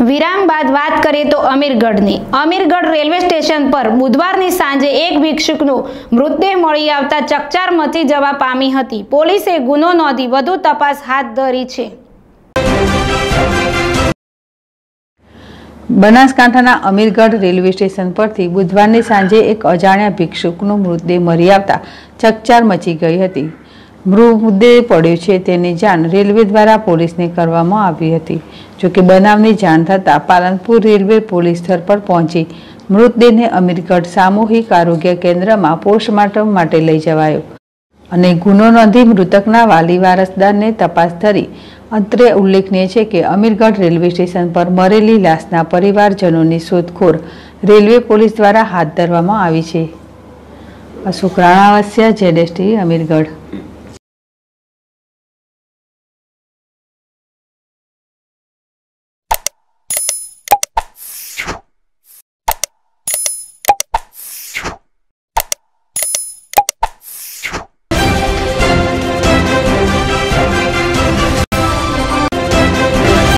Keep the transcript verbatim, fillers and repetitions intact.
વિરામ બાદ વાત કરીએ તો અમીરગઢની અમીરગઢ રેલવે સ્ટેશન પર બુધવારની સાંજે એક ભિક્ષુકનો મૃતદેહ મળી આવતા ચકચાર મચી જવા પામી હતી। પોલીસે ગુનો નોંધી વધુ તપાસ હાથ ધરી છે। બનાસકાંઠાના અમીરગઢ રેલવે સ્ટેશન પરથી બુધવારની સાંજે એક અજાણ્યા ભિક્ષુકનો મૃતદેહ મળી આવતા ચકચાર મચી ગઈ હતી। મૃતદેહ પડ્યો છે તેની જાણ રેલવે દ્વારા પોલીસને કરવામાં આવી હતી। જોકે બનાવની જાણ થતાં પાલનપુર રેલવે પોલીસ સ્થળ પર પહોંચી મૃતદેહને અમીરગઢ સામૂહિક આરોગ્ય કેન્દ્રમાં પોસ્ટમોર્ટમ માટે લઈ જવાયો અને ગુનો નોંધી મૃતકના વાલી વારસદારને તપાસ ધરી। અત્રે ઉલ્લેખનીય છે કે અમીરગઢ રેલવે સ્ટેશન પર મરેલી લાશના પરિવારજનોની શોધખોળ રેલવે પોલીસ દ્વારા હાથ ધરવામાં આવી છે। અશોક રાણાવસિયા, જેડેશ ટીવી, અમીરગઢ।